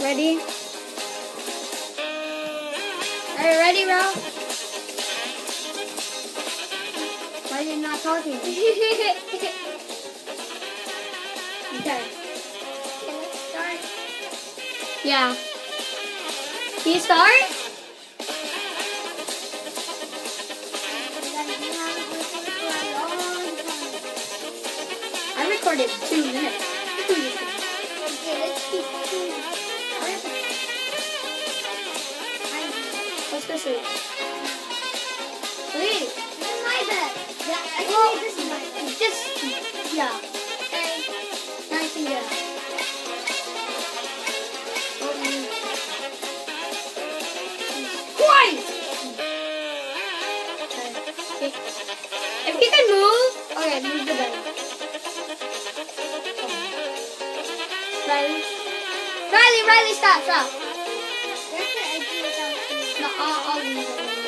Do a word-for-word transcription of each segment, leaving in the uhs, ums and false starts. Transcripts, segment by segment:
ready? Are you ready, Ralph? Why are you not talking? Okay. Okay, let's start. Yeah. Can you start? I recorded two minutes. Okay, let's keep going. Let's go sleep. Sleep. This is my bed. Yeah, actually, Well, this is my bed. Just, yeah. Okay. Nice and good. Quiet! Okay. If you can move, okay, move the bed. Riley? Riley, Riley, stop, stop. That's the idea without food. No, I'll, I'll leave it.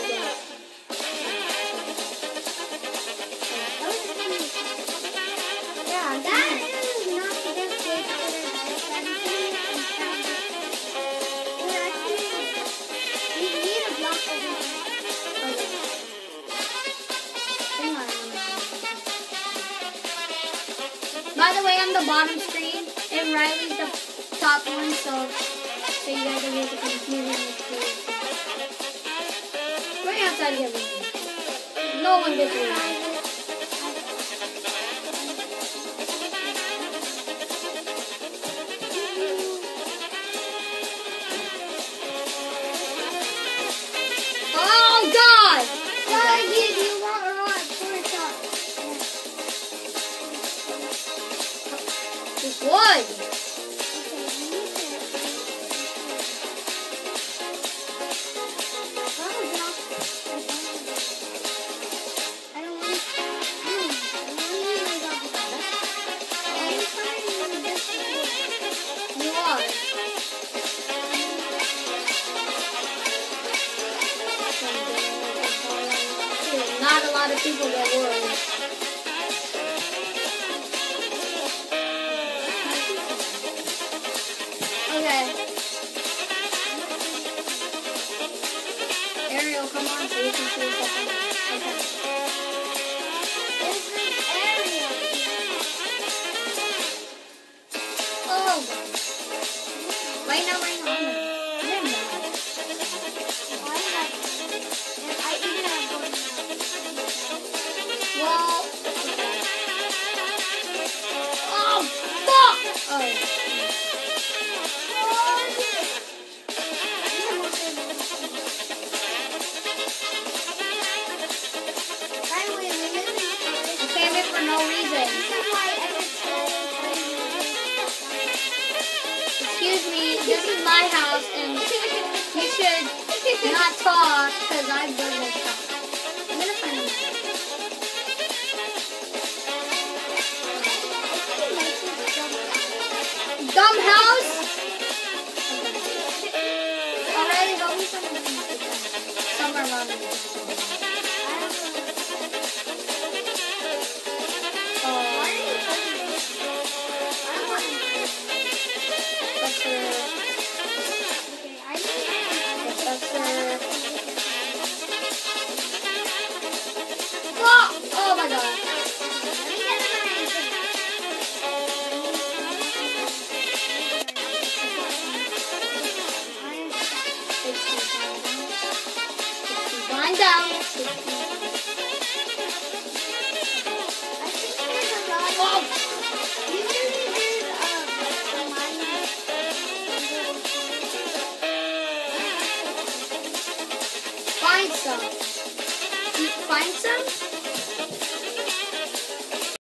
That was cute. Yeah, That is not the best way to put it. Seventeen and seven. But actually, we need a block over here. Okay. Hang on. By the way, I'm the bottom screen, and Riley's the top one, so so you guys are going to confuse me. We're outside here. No one gets me. Oh God! Sorry, dude, you want a lot for a shot. Just one. You are. Not a lot of people that would. Okay. Ariel, come on so you can see what's happening. Okay. Oh. Right now, right now. You're mad. Well. Oh, fuck! Oh. Famous for no reason. Excuse me, this is my house and you should not talk because I've done this stuff. I'm gonna find a dumb house? Alright, help me somewhere. Somewhere around here. Oh my god. Wind down. Oh. Find some. Find some?